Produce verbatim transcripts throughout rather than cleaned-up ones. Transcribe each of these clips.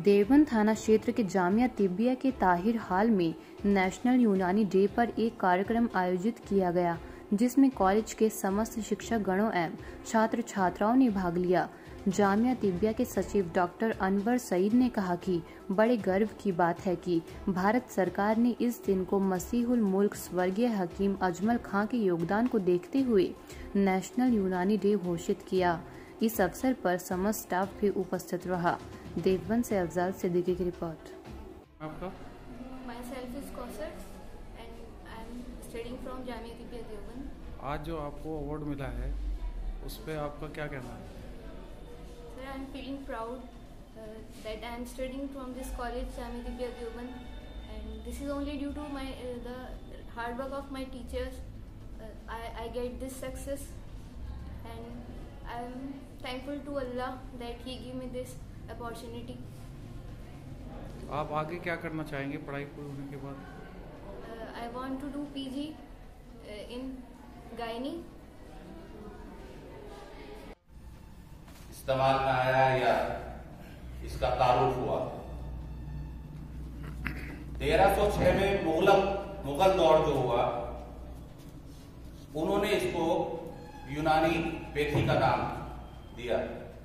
देवबंद थाना क्षेत्र के जामिया तिब्बिया के ताहिर हाल में नेशनल यूनानी डे पर एक कार्यक्रम आयोजित किया गया, जिसमें कॉलेज के समस्त शिक्षक गणों एवं छात्र छात्राओं ने भाग लिया। जामिया तिब्बिया के सचिव डॉक्टर अनवर सईद ने कहा कि बड़े गर्व की बात है कि भारत सरकार ने इस दिन को मसीहुल मुल्क स्वर्गीय हकीम अजमल खां के योगदान को देखते हुए नेशनल यूनानी डे घोषित किया। इस अवसर पर समस्त स्टाफ भी उपस्थित रहा। देवबंद से अफजाल सिद्दीकी की रिपोर्ट। आपका? Myself is Kausar and I am studying from Jamia Tibbia Deoband. आज जो आपको अवार्ड मिला है उस पर आपका क्या कहना है? Sir, I am feeling proud uh, that I am studying from this college Jamia Tibbia Deoband, and this is only due to my uh, the hard work of my teachers. Uh, I I get this success, and I am thankful to Allah that He gave me this opportunity. आप आगे क्या करना चाहेंगे पढ़ाई पूरी होने के बाद? uh, I want to do P G uh, in gynae. इस्तेमाल में आया या इसका तारुफ हुआ। तेरह सौ छह में मुगल मुगल दौर जो हुआ, उन्होंने इसको यूनानी पैथी का नाम दिया।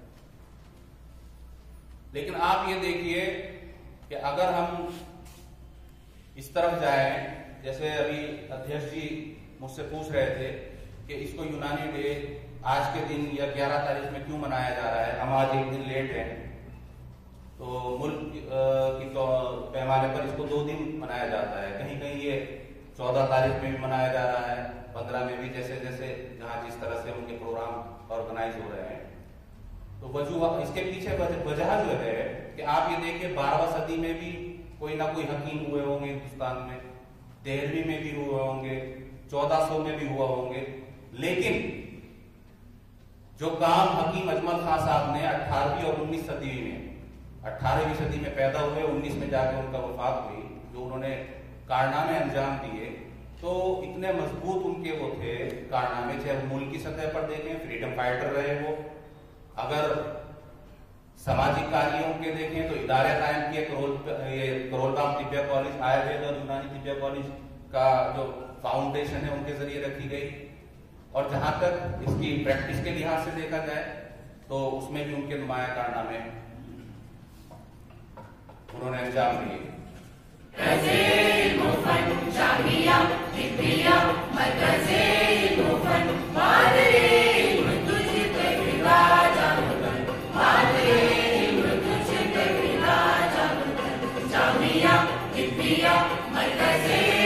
लेकिन आप ये देखिए कि अगर हम इस तरफ जाएं, जैसे अभी अध्यक्ष जी मुझसे पूछ रहे थे कि इसको यूनानी डे आज के दिन या ग्यारह तारीख में क्यों मनाया जा रहा है, हम आज एक दिन लेट हैं, तो मुल्क की तो पैमाने पर इसको दो दिन मनाया जाता है। कहीं कहीं ये चौदह तारीख में भी मनाया जा रहा है, पंद्रह में भी, जैसे जैसे जहां जिस तरह से उनके प्रोग्राम ऑर्गेनाइज हो रहे हैं। तो वजह इसके पीछे वजह जो है कि आप ये देखिए बारहवीं सदी में भी कोई ना कोई हकीम हुए होंगे हिंदुस्तान में, तेरहवीं में भी हुए होंगे, चौदह सौ में भी हुआ होंगे, लेकिन जो काम हकीम अजमल खां साहब ने अठारहवीं और उन्नीस सदी में अठारहवीं सदी में पैदा हुए, उन्नीस में जाके उनका वफात हुई, जो उन्होंने कारनामे अंजाम दिए, तो इतने मजबूत उनके वो थे कारनामे, चाहे मुल्क की सतह पर देखें, फ्रीडम फाइटर रहे वो, अगर सामाजिक कार्यों के देखें तो इदारे कायम किए, करोल ये करोलबाग तिब्बिया कॉलेज, आयुर्वेद और यूनानी तिब्बिया कॉलेज का जो फाउंडेशन है उनके जरिए रखी गई। और जहां तक इसकी प्रैक्टिस के लिहाज से देखा जाए तो उसमें भी उनके नुमाया कारनामे उन्होंने अंजाम दिए। जामिया तिब्बिया मरकज़े